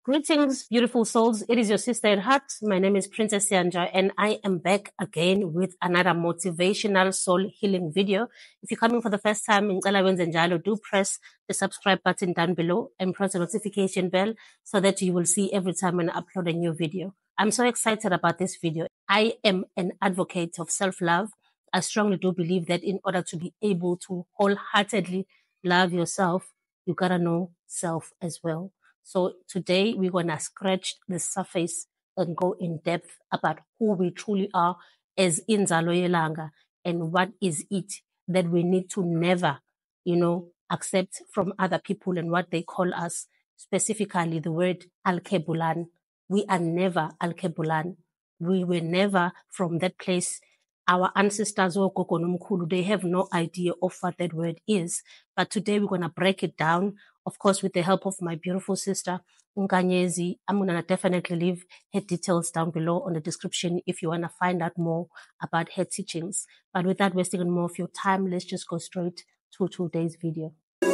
Greetings, beautiful souls. It is your sister at heart. My name is Princess Yanja, and I am back again with another motivational soul healing video. If you're coming for the first time, do press the subscribe button down below and press the notification bell so that you will see every time when I upload a new video. I'm so excited about this video. I am an advocate of self-love. I strongly do believe that in order to be able to wholeheartedly love yourself, you gotta know self as well. So today we're going to scratch the surface and go in depth about who we truly are as Inzalo Yelanga and what is it that we need to never, accept from other people and what they call us, specifically the word Alkebulan. We are never Alkebulan. We were never from that place. Our ancestors, they have no idea of what that word is. But today we're going to break it down, of course, with the help of my beautiful sister, Nkanyezi. I'm going to definitely leave her details down below on the description if you want to find out more about her teachings. But without wasting any more of your time, let's just go straight to today's video.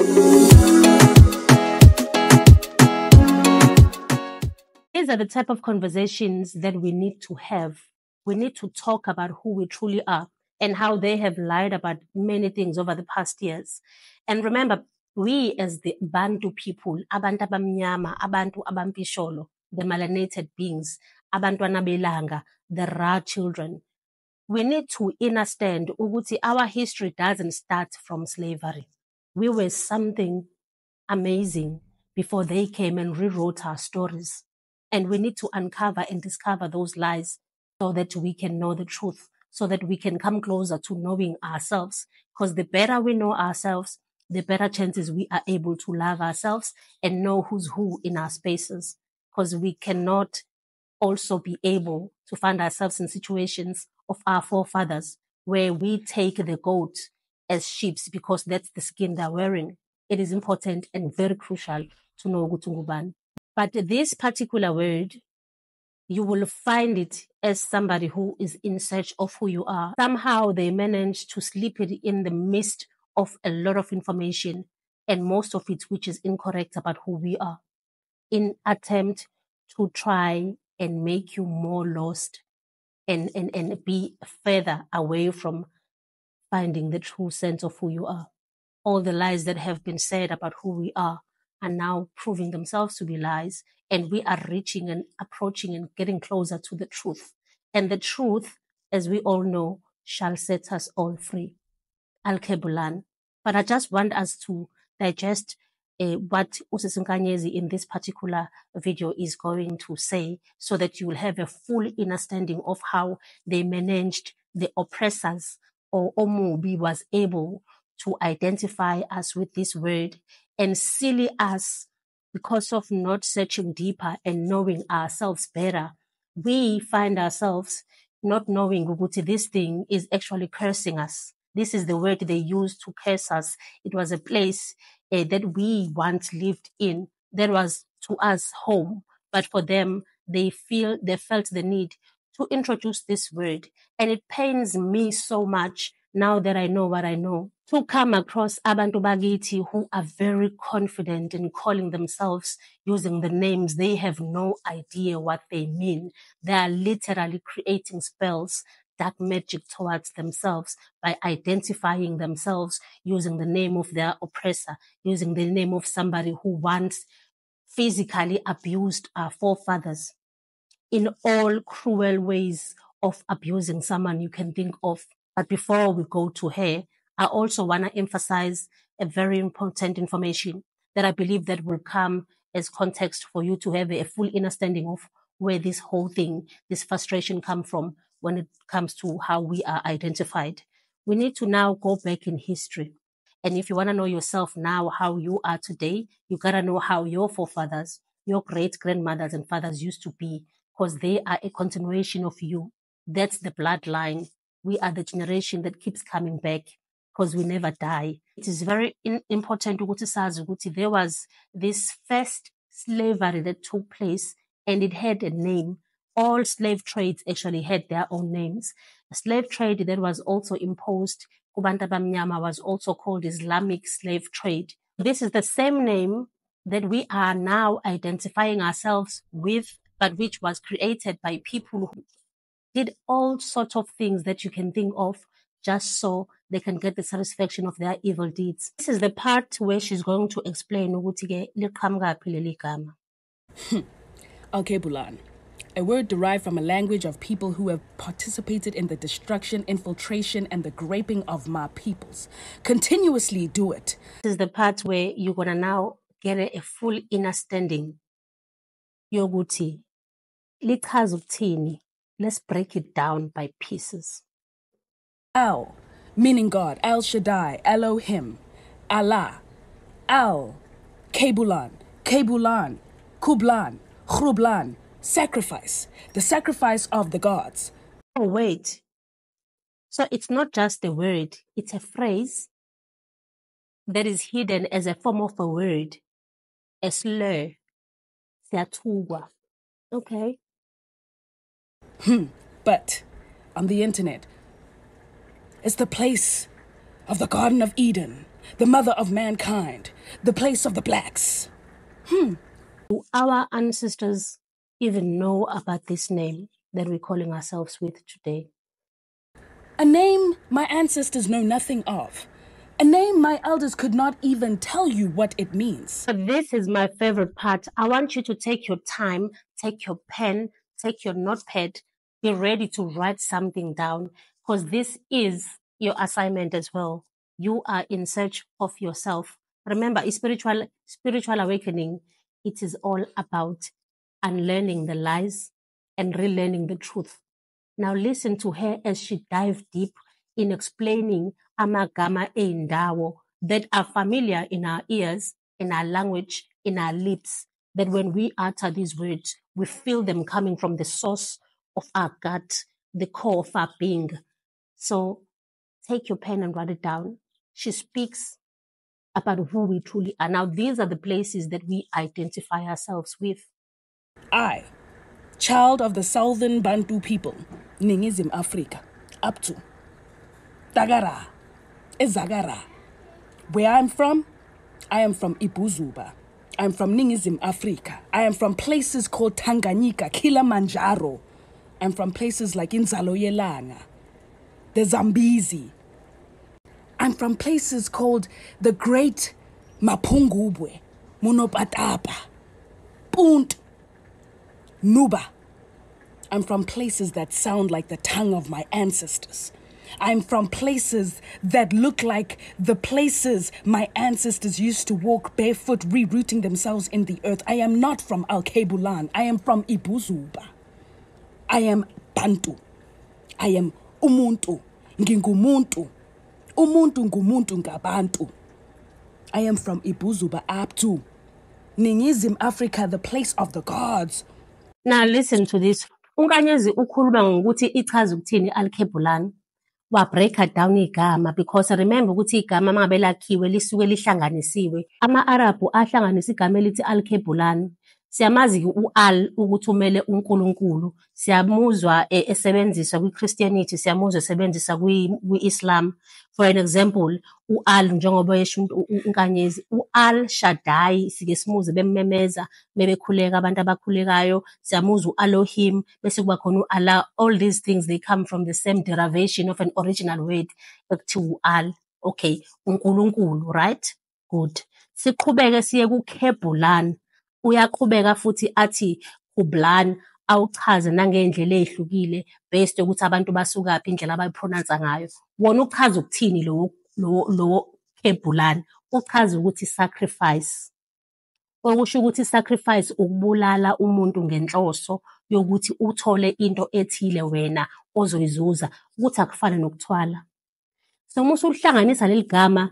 These are the type of conversations that we need to have. We need to talk about who we truly are and how they have lied about many things over the past years. And remember, we as the Bantu people, abantu abamnyama, abantu abampisholo, the melanated beings, abantwana belanga, the Ra children, we need to understand ukuthi our history doesn't start from slavery. We were something amazing before they came and rewrote our stories. And we need to uncover and discover those lies so that we can know the truth, so that we can come closer to knowing ourselves. Because the better we know ourselves, the better chances we are able to love ourselves and know who's who in our spaces. Because we cannot also be able to find ourselves in situations of our forefathers where we take the goat as sheep because that's the skin they're wearing. It is important and very crucial to know Gutungubani. But this particular word, you will find it as somebody who is in search of who you are. Somehow they manage to slip it in the midst of a lot of information, and most of it which is incorrect about who we are, in attempt to try and make you more lost and be further away from finding the true sense of who you are. All the lies that have been said about who we are now proving themselves to be lies, and we are reaching and approaching and getting closer to the truth. And the truth, as we all know, shall set us all free. Al-Kebulan. But I just want us to digest what Usisi Nkanyezi in this particular video is going to say, so that you will have a full understanding of how they managed, the oppressors, or Omubi was able to identify us with this word and seal us because of not searching deeper and knowing ourselves better. We find ourselves not knowing Uguti, this thing is actually cursing us. This is the word they used to curse us. It was a place that we once lived in. That was to us home. But for them, they felt the need to introduce this word. And it pains me so much now that I know what I know, to come across Abantu Bagiti who are very confident in calling themselves using the names. They have no idea what they mean. They are literally creating spells, dark magic towards themselves by identifying themselves using the name of their oppressor, using the name of somebody who once physically abused our forefathers in all cruel ways of abusing someone you can think of. But before we go to her, I also want to emphasize a very important information that I believe that will come as context for you to have a full understanding of where this whole thing, this frustration come from when it comes to how we are identified. We need to now go back in history. And if you want to know yourself now, how you are today, you got to know how your forefathers, your great-grandmothers and fathers used to be, because they are a continuation of you. That's the bloodline. We are the generation that keeps coming back because we never die. It is very important to say there was this first slavery that took place, and it had a name. All slave trades actually had their own names. A slave trade that was also imposed, Kubantu Bamnyama, was also called Islamic slave trade. This is the same name that we are now identifying ourselves with, but which was created by people who did all sorts of things that you can think of just so they can get the satisfaction of their evil deeds. This is the part where she's going to explain ukuthi-ke liqhamukaphi leli gama. Alkebulan, a word derived from a language of people who have participated in the destruction, infiltration, and the graping of my peoples. Continuously do it. This is the part where you're going to now get a full understanding. Yoguti, lichaza ukuthini. Let's break it down by pieces. Al, meaning God, El Shaddai, Elohim, Allah, Al, Kebulan, Kebulan, Kublan, Chrublan, sacrifice, the sacrifice of the gods. Oh, wait. So it's not just a word, it's a phrase that is hidden as a form of a word, a slur. Siyathukwa. Okay. But on the internet, it's the place of the Garden of Eden, the mother of mankind, the place of the blacks. Do our ancestors even know about this name that we're calling ourselves with today? A name my ancestors know nothing of. A name my elders could not even tell you what it means. But this is my favorite part. I want you to take your time, take your pen, take your notepad, be ready to write something down, because this is your assignment as well. You are in search of yourself. Remember, a spiritual awakening, it is all about unlearning the lies and relearning the truth. Now listen to her as she dives deep in explaining amagama eindawo that are familiar in our ears, in our language, in our lips, that when we utter these words, we feel them coming from the source of our gut, the core of our being. So take your pen and write it down. She speaks about who we truly are. Now, these are the places that we identify ourselves with. I, child of the Southern Bantu people, Ningizim Africa, up to Tagara, Ezagara. Where I'm from, I am from Ibuzuba. I'm from Ningizim Africa. I am from places called Tanganyika, Kilimanjaro. I'm from places like Inzaloyelanga, the Zambezi. I'm from places called the Great Mapungubwe, Munopatapa, Punt, Nuba. I'm from places that sound like the tongue of my ancestors. I'm from places that look like the places my ancestors used to walk barefoot, rerouting themselves in the earth. I am not from Alkebulan. I am from Ibuzuba. I am Bantu. I am Umuntu. Ngingumuntu. Umuntu ngumuntu ngabantu. I am from Ibuzuba up to Ningizim Africa, the place of the gods. Now listen to this. uNkanyezi ukhuluma ngokuthi ichaza ukuthini Alkebulan. Wa break down igama because remember ukuthi igama mangabe lakhiwe lisuke lihlanganisiwe. Ama-Arabhu ahlanganisa igama elithi Alkebulan. Siyamazi u-al ukuthi umele uNkulunkulu. Siyamuzwa esebenzisa kwi-Christianity, siyamuzwa esebenzisa kwi-Islam. For an example, u-al njengoba yesho uNkanyezi, u-al Shaddai sike simuze bemmemeza bebekhuleka abantu abakhulekayo, siyamuzwa u-Elohim bese kuba khona u-Allah. All these things they come from the same derivation of an original word ekuthiwa u-al. Okay, uNkulunkulu, right? Good. Siqhubeke siye kuKebulan. Uyaqhubeka futhi athi Kublan awuchaze nangendlela ezihlukile based ukuthi abantu basukaphi indlela abayipronounce ngayo. Wona uchaza ukuthini lo Kebulan? Uchaza ukuthi sacrifice. Okusho ukuthi sacrifice ukubulala umuntu ngenhloso yokuthi uthole into ethile wena ozoyizuza ukuthi akufana nokuthwala. So musu uhlanganisa leli gama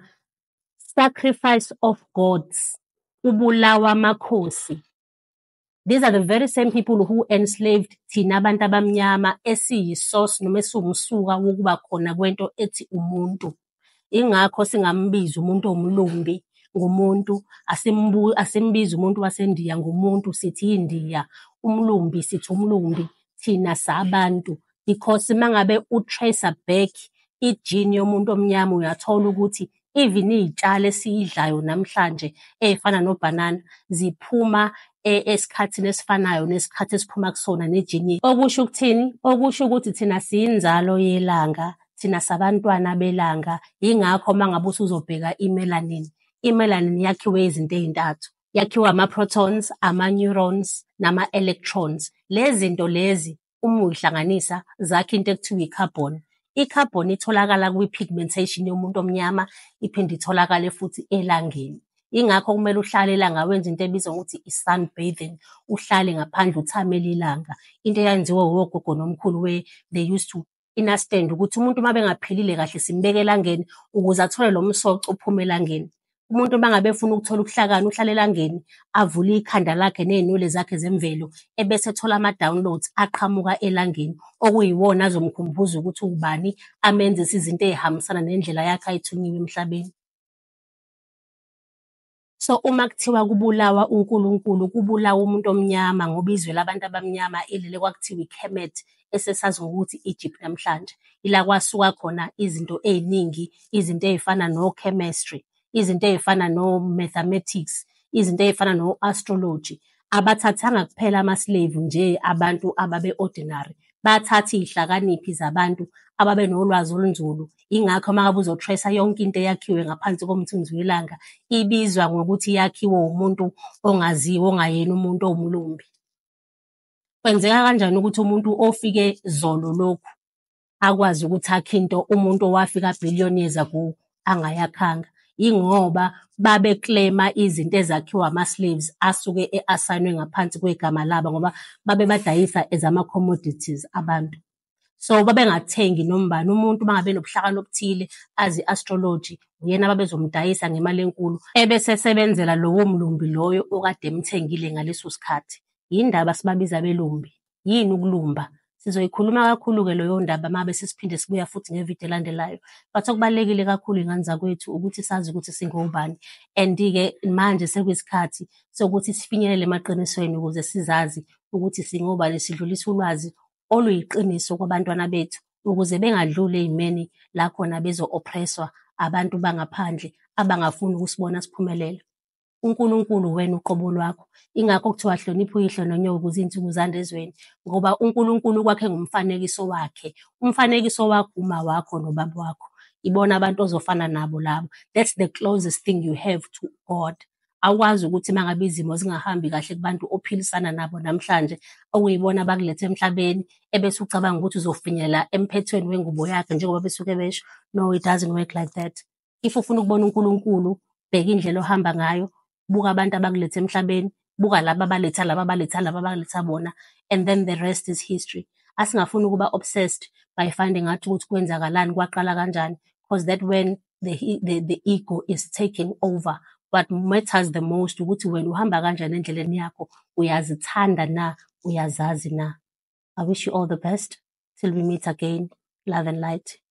sacrifice of gods. Ubulawa makhosi. These are the very same people who enslaved thina abantu abamnyama esiyisource noma esiwumsuka wokuba khona kwento ethi umuntu. Ingakho singambiza umuntu omlumbi ngumuntu, asimbiza umuntu waseNdiya ngumuntu, sithi iNdiya, umlumbi sithi umlumbi, thina sabantu. Because mangabe utracer back igene yomuntu omnyama uyathola ukuthi even iy'tshalo esiyidlayo namhlanje ey'fana nobhanana ziphuma esikhathini esifanayo nesikhathi esiphuma kusona nejini. Okusho ukuthini? Okusho ukuthi thina siyinzalo yelanga, thina sabantwana belanga. Yingakho uma ngabe usuzobheka i-melanin, i-melanin yakhiwe izinto ey'ntathu. Yakhiwa ama-protons, ama-neurons, nama-electrons. Lezi zinto lezi uma uyihlanganisa zakha into ekuthiwa i-carbon. I-carbon itholakala kwi-pigmentation yomuntu omnyama, iphinde itholakale futhi elangeni. Ingakho kumele uhlale elanga wenza into ebizwa ngokuthi i-sunbathing, uhlale ngaphandle uthamele ilanga. Into eyenziwa wogogo nomkhulu they used to understand ukuthi umuntu uma bengaphilile kahle simbeke elangeni ukuze athole lo msoco uphuma elangeni. Umuntu uma ngabe efuna ukuthola ukuhlakani uhlala elangeni, avule ikhanda lakhe ney'nwele zakhe zemvelo, ebese ethola ama-downloads aqhamuka elangeni, okuyiwona azomkhumbuza ukuthi ubani, amenzise izinto ey'hambisana nendlela yakhe ayithunyiwe emhlabeni. So uma kuthiwa kubulawa uNkulunkulu, kubulawa umuntu omnyama ngoba izwe labantu abamnyama ilele kwakuthiwa iKemet esesazi ngokuthi Egypt namhlanje. Ila kwasuka khona izinto ey'ningi, izinto ey'fana no-chemistry, izinto ey'fana no-mathematics, izinto ey'fana no-astrology. Abathathanga kuphela ama-slave nje abantu ababe-ordinary, bathatha iy'hlakaniphi zabantu ababe nolwazi olunzulu. Ingakho uma ngabe uzo-trace yonke into eyakhiwe ngaphansi komthunzi welanga ibizwa ngokuthi yakhiwe umuntu ongaziwa, ongayena umuntu owumlumbi. Kwenzeka kanjani ukuthi umuntu ofike zolo lokhu akwazi ukuthi akhe into umuntu owafika billion years ago angayakhanga? Ingoba babeklema izinto ezakhiwa ama-slaves asuke e-asayinwe ngaphansi kwegama labo ngoba babebadayisa as ama-commodities abantu. So babengathengi noma ubani. Umuntu uma ngabe nobuhlakani obuthile azi i-astrology, uyena babezomdayisa ngemali enkulu ebese sebenzela lowo mlumbi loyo okade emthengile ngaleso sikhathi. Yindaba sibabiza belumbi. Yini ukulumba? Sizoyikhuluma kakhulu-ke leyo ndaba uma ngabe sesiphinde sibuya futhi ngevidiyo elandelayo. But okubalulekile kakhulu iy'ngane zakwethu ukuthi sazi ukuthi singobani. And-ke manje sekuyisikhathi sokuthi sifinyelele emaqinisweni ukuze sizazi ukuthi singobani, sidlulise ulwazi oluyiqiniso kwabantwana bethu ukuze bengadluli ey'meni la khona bezo-oppresswa abantu bangaphandle abangafuni ukusibona siphumelela. uNkulunkulu wena uqobo lwakho. Ingakho kuthiwa hlonipha uyihlo nonyoka ukuze iy'nsuku zande ezweni, ngoba uNkulunkulu kwakhe ngumfanekiso wakhe. Umfanekiso wakho uma wakho nobaba wakho. Ibona abantu ozofana nabo labo. That's the closest thing you have to God. Awukwazi ukuthi uma ngabe izimo zingahambi kahle kubantu ophilisana nabo namhlanje, okuyibona bakulethe emhlabeni, ebese ucabanga ukuthi uzofinyelela emphethweni wengubo yakhe njengoba besuke besho. No, it doesn't work like that. If ufuna ukubona uNkulunkulu, bheka indlela ohamba ngayo, buka abantu abakulethe emhlabeni, buka laba abaletha laba abaletha laba abaletha bona, and then the rest is history. Asingafuni ukuba obsessed by finding out ukuthi kwenzakalani, kwaqala kanjani, because that when the ego is taking over. What matters the most ukuthi wena uhamba kanjani endleleni yakho, uyazithanda na, uyazazi na. I wish you all the best till we meet again. Love and light.